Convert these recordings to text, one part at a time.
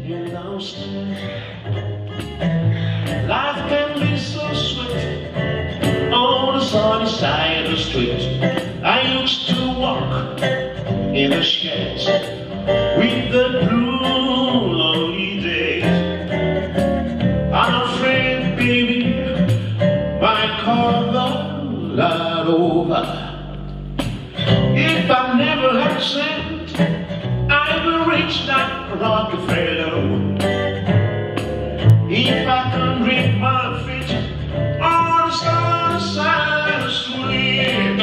you're lost. Life can be so sweet on the sunny side of the street. I used to walk in the sheds with the blue lonely days. I'm afraid, baby, my cover light over. If I never had sent, I will reach that Rockefeller. If I can drink my feet on the sunny side of the street.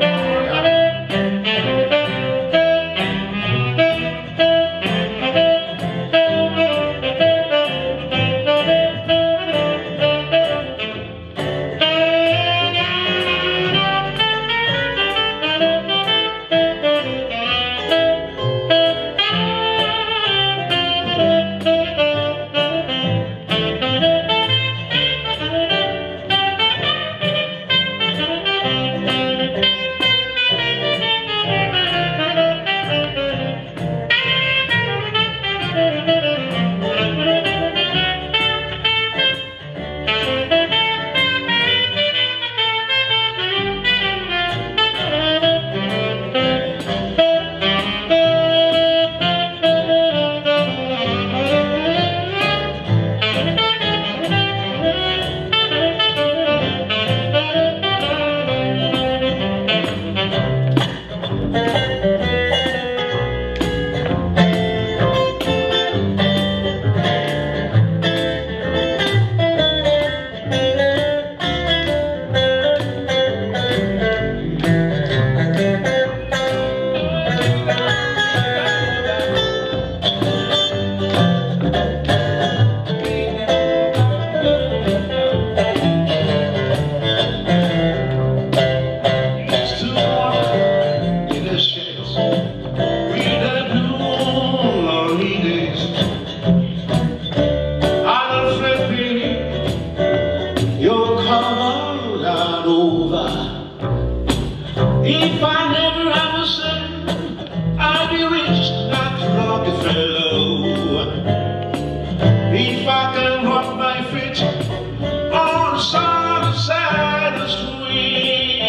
If I never have a cent, I'll be rich like Rockefeller. If I can walk my feet on the sunny side of the street.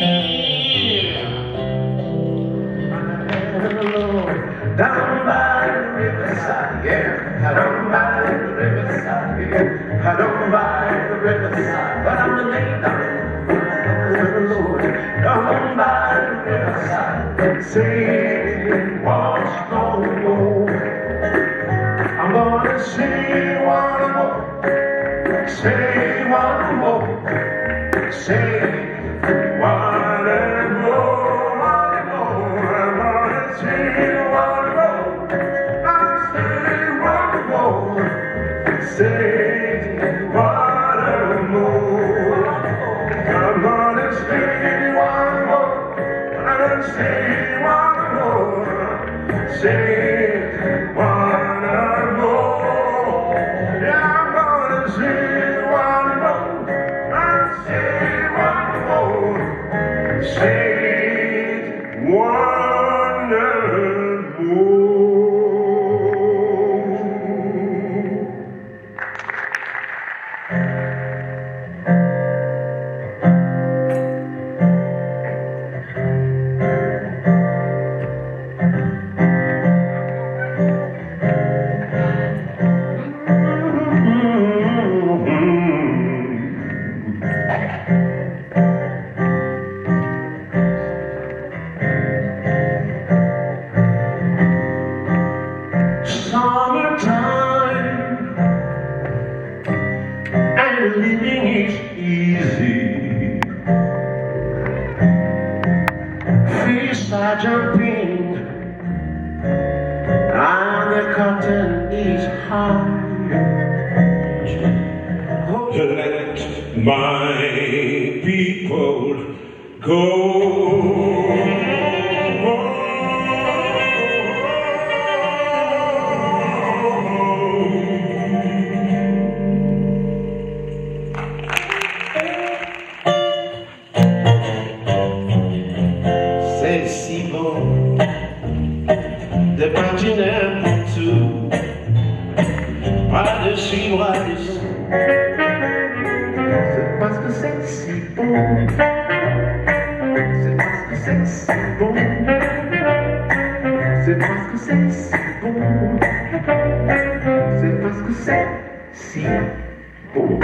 Down by the riverside, yeah. Down by the riverside, yeah. Down by the riverside, but I'm the late down. Down by the riverside, sing what's going on. I'm gonna sing one more, say one more, say one and more, one more. I'm gonna sing one more, I'll say one more, say one and more. I'm gonna sing one more, I'll say one more, say one and more. Yeah, I'm gonna sing one more, I'll say one more, say one and more. Summertime and living is easy. Fish are jumping and the cotton is high. Let my people go. C'est si bon de partir n'importe où. suivra les sons. C'est parce que c'est si bon. C'est parce que c'est si bon. C'est parce que c'est si bon. C'est parce que c'est si bon.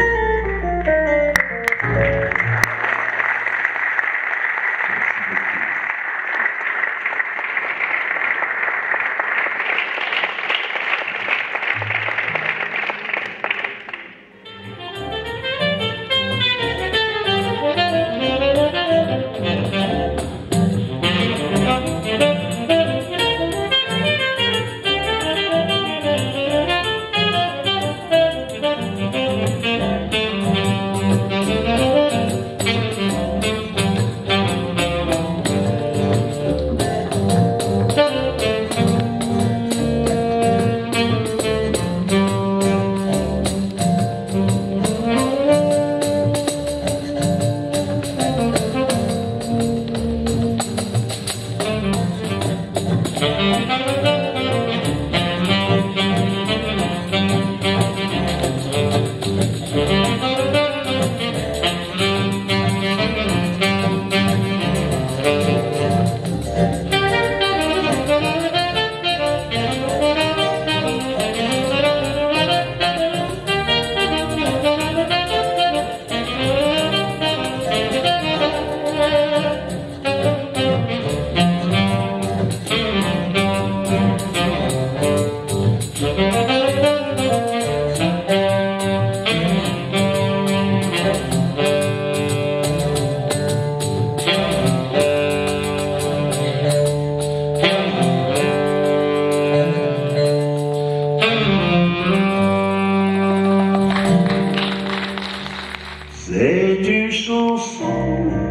C'est une chanson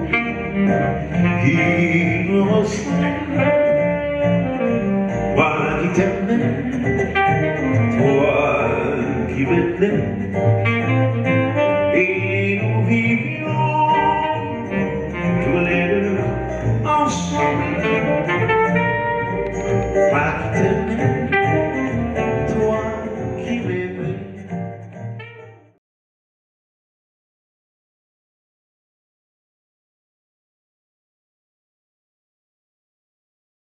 qui me ressemble. Moi qui t'aimais, toi qui m'aimais.